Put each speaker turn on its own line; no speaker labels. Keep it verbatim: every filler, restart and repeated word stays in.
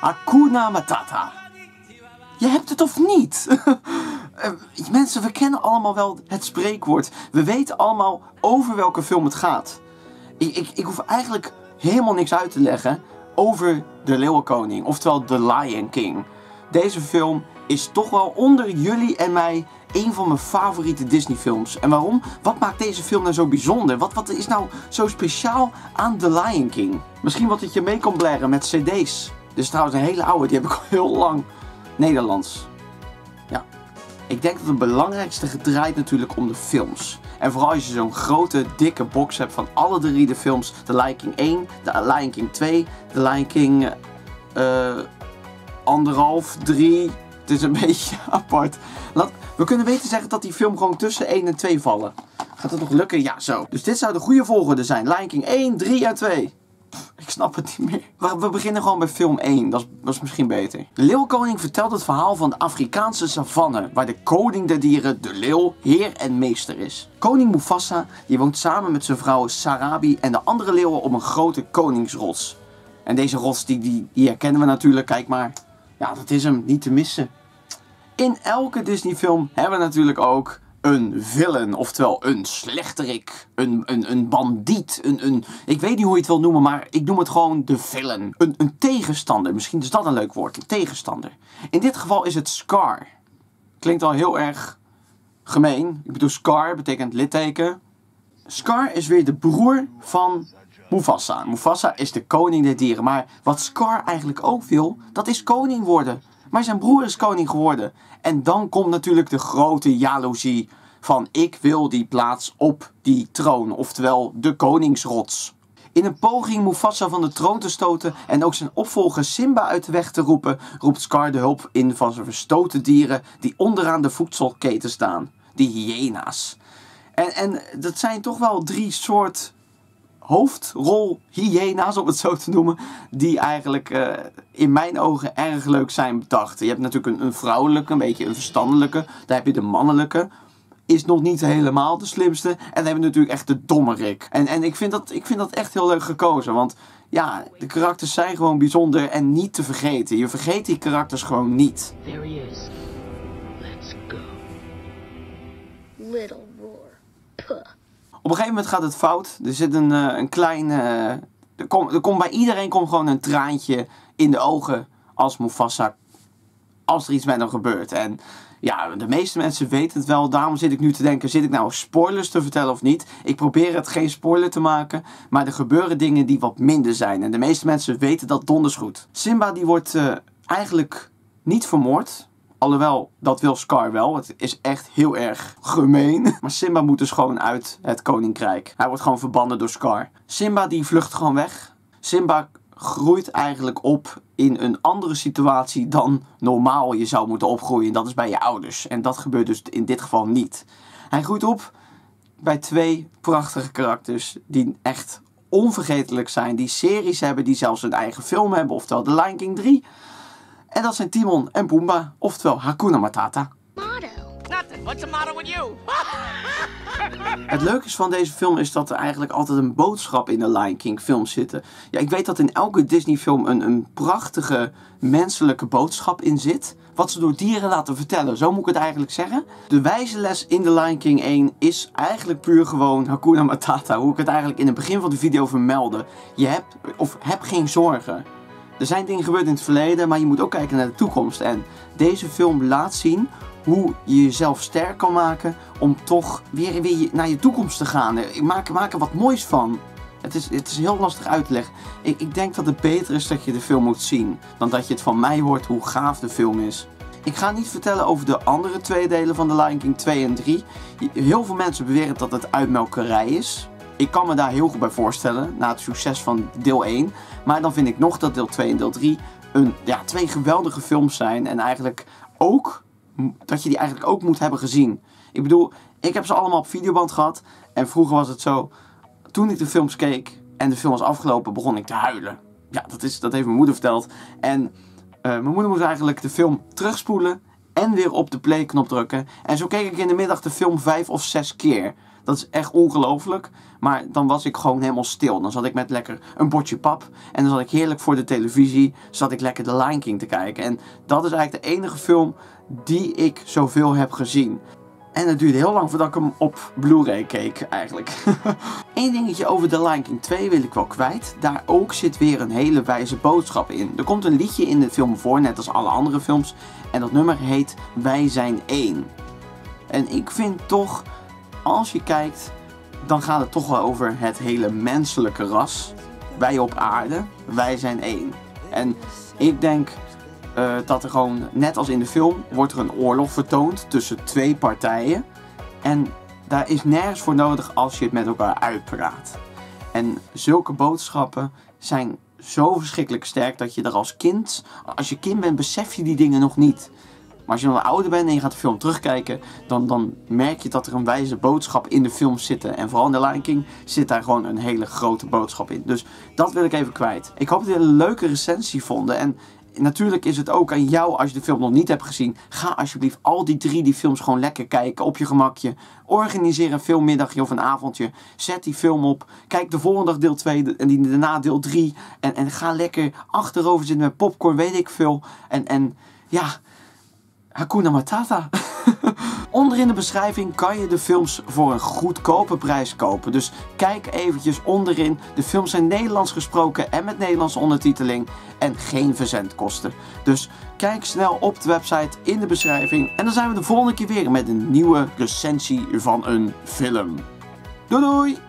Hakuna Matata. Je hebt het of niet? uh, mensen, we kennen allemaal wel het spreekwoord. We weten allemaal over welke film het gaat. Ik, ik, ik hoef eigenlijk helemaal niks uit te leggen over de Leeuwenkoning, oftewel The Lion King. Deze film is toch wel onder jullie en mij een van mijn favoriete Disney films. En waarom? Wat maakt deze film nou zo bijzonder? Wat, wat is nou zo speciaal aan The Lion King? Misschien wat het je mee kan blaren met cd's. Dit is trouwens een hele oude, die heb ik al heel lang. Nederlands. Ja. Ik denk dat het belangrijkste draait natuurlijk om de films. En vooral als je zo'n grote, dikke box hebt van alle drie de films. The Lion King één, The Lion King twee, The Lion King uh, anderhalf, drie. Het is een beetje apart. Laat, we kunnen beter zeggen dat die film gewoon tussen één en twee vallen. Gaat het nog lukken? Ja, zo. Dus dit zou de goede volgorde zijn. Lion King één, drie en twee. Pff, ik snap het niet meer. We, we beginnen gewoon bij film één. Dat is, dat is misschien beter. De Leeuwenkoning vertelt het verhaal van de Afrikaanse savanne, waar de koning der dieren, de leeuw, heer en meester is. Koning Mufasa, die woont samen met zijn vrouw Sarabi en de andere leeuwen op een grote koningsrots. En deze rots, die, die, die herkennen we natuurlijk. Kijk maar. Ja, dat is hem. Niet te missen. In elke Disney film hebben we natuurlijk ook een villain, oftewel een slechterik, een, een, een bandiet, een, een, ik weet niet hoe je het wil noemen, maar ik noem het gewoon de villain. Een, een tegenstander, misschien is dat een leuk woord, een tegenstander. In dit geval is het Scar. Klinkt al heel erg gemeen. Ik bedoel, Scar betekent litteken. Scar is weer de broer van Mufasa. Mufasa is de koning der dieren, maar wat Scar eigenlijk ook wil, dat is koning worden. Maar zijn broer is koning geworden. En dan komt natuurlijk de grote jaloezie van ik wil die plaats op die troon. Oftewel de koningsrots. In een poging Mufasa van de troon te stoten en ook zijn opvolger Simba uit de weg te roepen, roept Scar de hulp in van zijn verstoten dieren die onderaan de voedselketen staan. Die hyena's. En, en dat zijn toch wel drie soort hoofdrol hyena's, om het zo te noemen, die eigenlijk uh, in mijn ogen erg leuk zijn bedacht. Je hebt natuurlijk een, een vrouwelijke, een beetje een verstandelijke. Daar heb je de mannelijke. Is nog niet helemaal de slimste. En dan hebben we natuurlijk echt de dommerik. En, en ik, vind dat, ik vind dat echt heel leuk gekozen. Want ja, de karakters zijn gewoon bijzonder en niet te vergeten. Je vergeet die karakters gewoon niet.
There he is. Let's go. Little roar. Puh.
Op een gegeven moment gaat het fout. Er zit een, uh, een klein... Uh, er komt er kom bij iedereen komt gewoon een traantje in de ogen als Mufasa. Als er iets met hem gebeurt. En ja, de meeste mensen weten het wel. Daarom zit ik nu te denken, zit ik nou spoilers te vertellen of niet? Ik probeer het geen spoiler te maken. Maar er gebeuren dingen die wat minder zijn. En de meeste mensen weten dat donders goed. Simba die wordt uh, eigenlijk niet vermoord. Alhoewel, dat wil Scar wel. Het is echt heel erg gemeen. Maar Simba moet dus gewoon uit het koninkrijk. Hij wordt gewoon verbannen door Scar. Simba die vlucht gewoon weg. Simba groeit eigenlijk op in een andere situatie dan normaal je zou moeten opgroeien. Dat is bij je ouders. En dat gebeurt dus in dit geval niet. Hij groeit op bij twee prachtige karakters die echt onvergetelijk zijn. Die series hebben, die zelfs een eigen film hebben. Oftewel The Lion King drie. En dat zijn Timon en Pumbaa, oftewel Hakuna Matata.
Motto.
Nothing. What's the matter with you?
Het leuke is van deze film is dat er eigenlijk altijd een boodschap in de Lion King films zit. Ja, ik weet dat in elke Disney film een, een prachtige menselijke boodschap in zit. Wat ze door dieren laten vertellen, zo moet ik het eigenlijk zeggen. De wijze les in de Lion King één is eigenlijk puur gewoon Hakuna Matata. Hoe ik het eigenlijk in het begin van de video vermeldde. Je hebt, of heb geen zorgen. Er zijn dingen gebeurd in het verleden, maar je moet ook kijken naar de toekomst. En deze film laat zien hoe je jezelf sterk kan maken om toch weer, weer naar je toekomst te gaan. Maak, maak er wat moois van. Het is, het is heel lastig uit te leggen. Ik, ik denk dat het beter is dat je de film moet zien, dan dat je het van mij hoort hoe gaaf de film is. Ik ga niet vertellen over de andere twee delen van The Lion King twee en drie. Heel veel mensen beweren dat het uitmelkerij is. Ik kan me daar heel goed bij voorstellen, na het succes van deel één. Maar dan vind ik nog dat deel twee en deel drie een, ja, twee geweldige films zijn. En eigenlijk ook, dat je die eigenlijk ook moet hebben gezien. Ik bedoel, ik heb ze allemaal op videoband gehad. En vroeger was het zo, toen ik de films keek en de film was afgelopen, begon ik te huilen. Ja, dat, is, dat heeft mijn moeder verteld. En uh, mijn moeder moest eigenlijk de film terugspoelen en weer op de play-knop drukken. En zo keek ik in de middag de film vijf of zes keer. Dat is echt ongelooflijk. Maar dan was ik gewoon helemaal stil. Dan zat ik met lekker een bordje pap. En dan zat ik heerlijk voor de televisie. Zat ik lekker The Lion King te kijken. En dat is eigenlijk de enige film die ik zoveel heb gezien. En het duurde heel lang voordat ik hem op Blu-ray keek eigenlijk. Eén dingetje over The Lion King twee wil ik wel kwijt. Daar ook zit weer een hele wijze boodschap in. Er komt een liedje in de film voor, net als alle andere films. En dat nummer heet Wij zijn één. En ik vind toch, als je kijkt, dan gaat het toch wel over het hele menselijke ras. Wij op aarde, wij zijn één. En ik denk uh, dat er gewoon, net als in de film, wordt er een oorlog vertoond tussen twee partijen. En daar is nergens voor nodig als je het met elkaar uitpraat. En zulke boodschappen zijn zo verschrikkelijk sterk dat je er als kind, als je kind bent, besef je die dingen nog niet. Maar als je dan ouder bent en je gaat de film terugkijken, dan, dan merk je dat er een wijze boodschap in de film zit. En vooral in The Lion King zit daar gewoon een hele grote boodschap in. Dus dat wil ik even kwijt. Ik hoop dat jullie een leuke recensie vonden. En natuurlijk is het ook aan jou, als je de film nog niet hebt gezien, ga alsjeblieft al die drie die films gewoon lekker kijken op je gemakje. Organiseer een filmmiddagje of een avondje. Zet die film op. Kijk de volgende dag deel twee en die daarna deel drie. En, en ga lekker achterover zitten met popcorn, weet ik veel. En, en ja, Hakuna Matata. Onder in de beschrijving kan je de films voor een goedkope prijs kopen. Dus kijk eventjes onderin. De films zijn Nederlands gesproken en met Nederlandse ondertiteling. En geen verzendkosten. Dus kijk snel op de website in de beschrijving. En dan zijn we de volgende keer weer met een nieuwe recensie van een film. Doei doei!